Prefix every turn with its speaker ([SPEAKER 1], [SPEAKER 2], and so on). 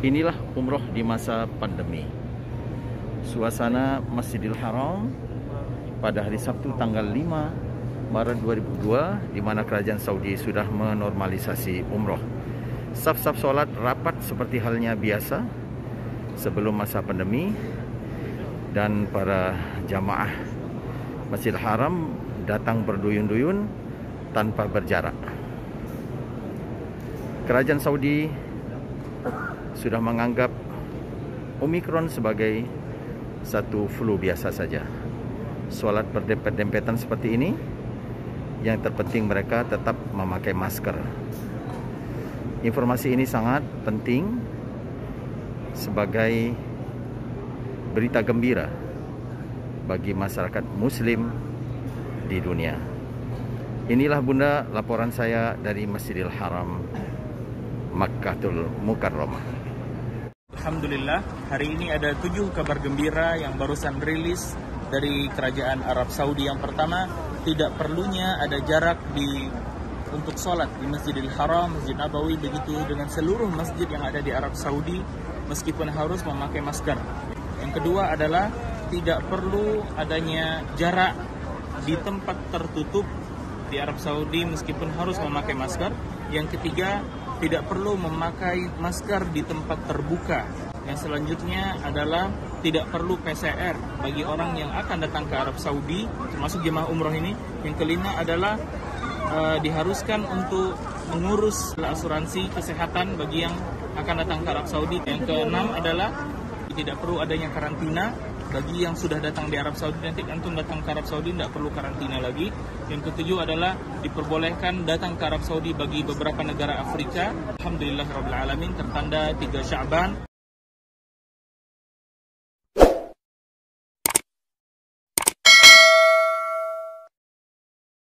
[SPEAKER 1] Inilah umroh di masa pandemi. Suasana Masjidil Haram pada hari Sabtu tanggal 5 Maret 2002, di mana kerajaan Saudi sudah menormalisasi umroh. Saf-saf solat rapat seperti halnya biasa sebelum masa pandemi, dan para jamaah Masjidil Haram datang berduyun-duyun tanpa berjarak. Kerajaan Saudi sudah menganggap Omikron sebagai satu flu biasa saja. Solat berdempet-dempetan seperti ini, yang terpenting mereka tetap memakai masker. Informasi ini sangat penting sebagai berita gembira bagi masyarakat Muslim di dunia. Inilah Bunda laporan saya dari Masjidil Haram, Makkatul Mukarramah.
[SPEAKER 2] Alhamdulillah, hari ini ada 7 kabar gembira yang barusan rilis dari Kerajaan Arab Saudi. Yang pertama, tidak perlunya ada jarak untuk sholat di Masjidil Haram, Masjid Nabawi, begitu dengan seluruh masjid yang ada di Arab Saudi, meskipun harus memakai masker. Yang kedua adalah tidak perlu adanya jarak di tempat tertutup di Arab Saudi meskipun harus memakai masker. Yang ketiga, tidak perlu memakai masker di tempat terbuka. Yang selanjutnya adalah tidak perlu PCR bagi orang yang akan datang ke Arab Saudi, termasuk jemaah umroh ini. Yang kelima adalah diharuskan untuk mengurus asuransi kesehatan bagi yang akan datang ke Arab Saudi. Yang keenam adalah tidak perlu adanya karantina bagi yang sudah datang di Arab Saudi. Nanti antum datang ke Arab Saudi tidak perlu karantina lagi. Yang ketujuh adalah diperbolehkan datang ke Arab Saudi bagi beberapa negara Afrika. Alhamdulillahirabbil alamin, tertanda 3 Sya'ban